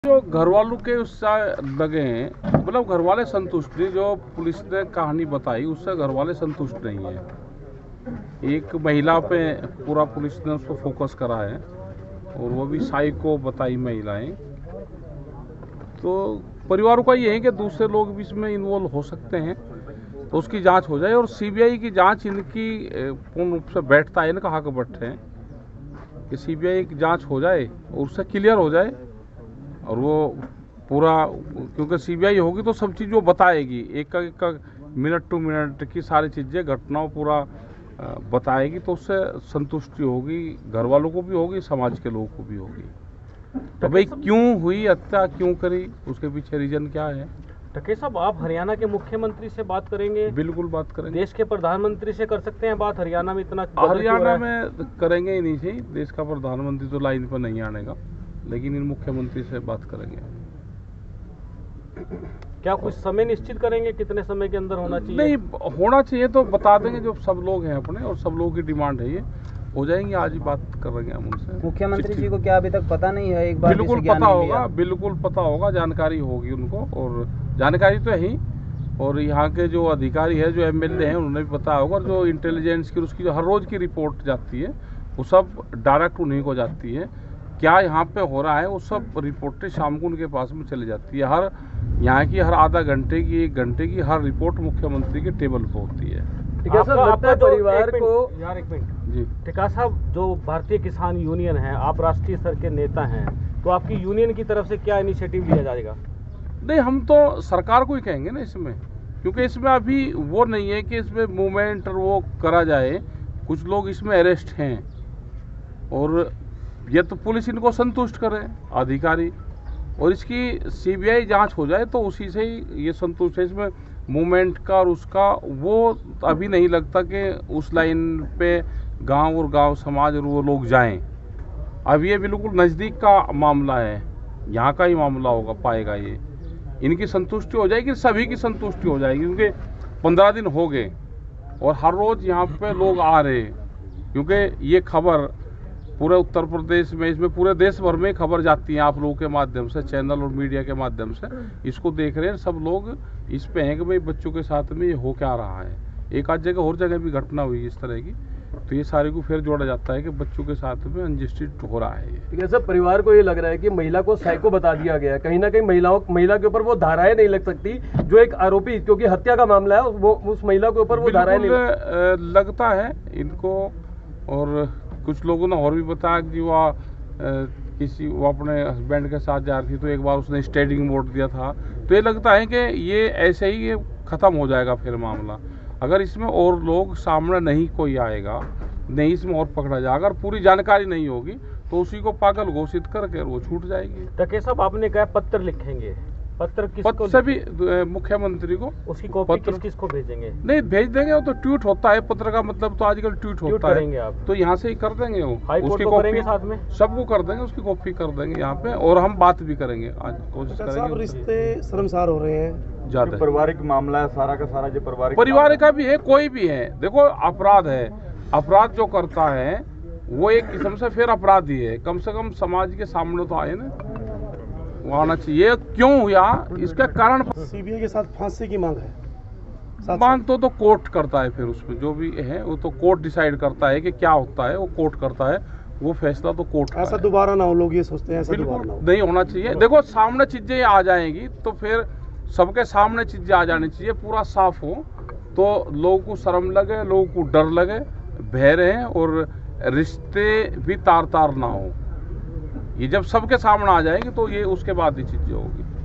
जो घर वालों के उससे लगे हैं, मतलब घर वाले संतुष्ट नहीं। जो पुलिस ने कहानी बताई उससे घर वाले संतुष्ट नहीं है। एक महिला पे पूरा पुलिस ने उसको फोकस करा है और वो भी साइको बताई महिलाएं। तो परिवारों का ये है कि दूसरे लोग भी इसमें इन्वॉल्व हो सकते हैं, तो उसकी जांच हो जाए। और सीबीआई की जांच इनकी पूर्ण रूप से बैठता है, इनका हक बैठे हैं कि सीबीआई की जांच हो जाए और उससे क्लियर हो जाए। और वो पूरा, क्योंकि सीबीआई होगी तो सब चीज़ वो बताएगी, एक मिनट टू मिनट की सारी चीज़ें, घटनाओं पूरा बताएगी, तो उससे संतुष्टि होगी, घर वालों को भी होगी, समाज के लोगों को भी होगी। तो भाई क्यों हुई हत्या, क्यों करी, उसके पीछे रीजन क्या है। टके साहब, आप हरियाणा के मुख्यमंत्री से बात करेंगे? बिल्कुल बात करेंगे। देश के प्रधानमंत्री से कर सकते हैं बात? हरियाणा में इतना हरियाणा में करेंगे ही नहीं सही, देश का प्रधानमंत्री तो लाइन पर नहीं आने का, लेकिन इन मुख्यमंत्री से बात करेंगे। क्या कुछ समय निश्चित करेंगे, कितने समय के अंदर होना चाहिए? नहीं, होना चाहिए तो बता देंगे। जो सब लोग हैं अपने और सब लोगों की डिमांड है, ये हो जाएंगे। आज ही बात करेंगे हम उनसे। मुख्यमंत्री जी को क्या अभी तक पता नहीं है? एक बार बिल्कुल पता होगा, बिल्कुल पता होगा, जानकारी होगी उनको, और जानकारी तो है ही। और यहाँ के जो अधिकारी है, जो एमएलए हैं, उन्हें भी पता होगा। और जो इंटेलिजेंस की उसकी जो हर रोज की रिपोर्ट जाती है, वो सब डायरेक्ट उन्हीं को जाती है। क्या यहाँ पे हो रहा है वो सब रिपोर्टें शाम को उनके पास में चली जाती है। हर यहाँ की हर आधा घंटे की, 1 घंटे की हर रिपोर्ट मुख्यमंत्री के टेबल पर होती है। ठीक है सर, आपका परिवार को यार एक मिनट जी। टिका साहब, जो भारतीय किसान यूनियन है, आप राष्ट्रीय स्तर के नेता हैं, तो आपकी यूनियन की तरफ से क्या इनिशिएटिव लिया जाएगा? नहीं, हम तो सरकार को ही कहेंगे ना इसमें, क्योंकि इसमें अभी वो नहीं है कि इसमें मूवमेंट और वो करा जाए। कुछ लोग इसमें अरेस्ट हैं और ये तो पुलिस इनको संतुष्ट करे, अधिकारी, और इसकी सीबीआई जांच हो जाए तो उसी से ही ये संतुष्ट है। इसमें मूवमेंट का और उसका वो अभी नहीं लगता कि उस लाइन पे गांव और गांव समाज और वो लोग जाएं। अब ये बिल्कुल नज़दीक का मामला है, यहाँ का ही मामला होगा, पाएगा ये। इनकी संतुष्टि हो जाएगी, सभी की संतुष्टि हो जाएगी, क्योंकि 15 दिन हो गए और हर रोज़ यहाँ पे लोग आ रहे हैं। क्योंकि ये खबर पूरे उत्तर प्रदेश में, इसमें पूरे देश भर में खबर जाती है आप लोगों के माध्यम से, चैनल और मीडिया के माध्यम से। इसको देख रहे हैं सब लोग, इस पे हैं कि भाई बच्चों के साथ में ये हो क्या रहा है। एक आध जगह और जगह भी घटना हुई इस तरह की, तो ये सारे को फिर जोड़ा जाता है कि बच्चों के साथ में अनजस्टिस हो रहा है। ठीक है सर, परिवार को ये लग रहा है कि महिला को साइको बता दिया गया है। कहीं ना कहीं महिला के ऊपर वो धाराएं नहीं लग सकती, जो एक आरोपी, क्योंकि हत्या का मामला है, वो उस महिला के ऊपर वो धाराएं नहीं लगता है इनको। और कुछ लोगों ने और भी बताया कि वो अपने हस्बैंड के साथ जा रही थी, तो एक बार उसने स्टेयरिंग मोड़ दिया था। तो ये लगता है कि ये ऐसे ही ये ख़त्म हो जाएगा फिर मामला, अगर इसमें और लोग सामने नहीं कोई आएगा, नहीं इसमें और पकड़ा जाएगा। अगर पूरी जानकारी नहीं होगी तो उसी को पागल घोषित करके वो छूट जाएगी। टके साहब, आपने कहा पत्र लिखेंगे, पत्र किसको? सभी मुख्यमंत्री को। उसकी कॉपी किसको भेजेंगे? नहीं भेज देंगे, वो तो ट्वीट होता है। पत्र का मतलब तो आजकल ट्वीट होता है। करेंगे आप तो यहाँ से ही कर देंगे वो, उसकी कॉपी साथ में सबको कर देंगे, उसकी कॉपी कर देंगे यहाँ पे। और हम बात भी करेंगे, आज कोशिश करेंगे। रिश्ते शर्मसार हो रहे हैं, ज्यादा पारिवारिक मामला है सारा का सारा, जो परिवार का भी है, कोई भी है। देखो, अपराध है, अपराध जो करता है वो एक किस्म से फिर अपराधी है। कम से कम समाज के सामने तो आए ना, वो आना चाहिए। क्यों हुआ, इसका कारण। सीबीआई के साथ फांसी की मांग है। मांग तो कोर्ट करता है, फिर उसमें जो भी है वो तो कोर्ट डिसाइड करता है कि क्या होता है, वो कोर्ट करता है, वो फैसला तो कोर्ट का ऐसा है। दोबारा ना हो, लोग ये सोचते हैं ऐसा बिल्कुल नहीं होना चाहिए। देखो, सामने चीजें आ जाएंगी तो फिर सबके सामने चीजें आ जानी चाहिए, पूरा साफ हो, तो लोगों को शर्म लगे, लोगों को डर लगे, भय रहे, और रिश्ते भी तार तार ना हो। ये जब सबके सामने आ जाएंगे तो ये उसके बाद ही चीजें होगी।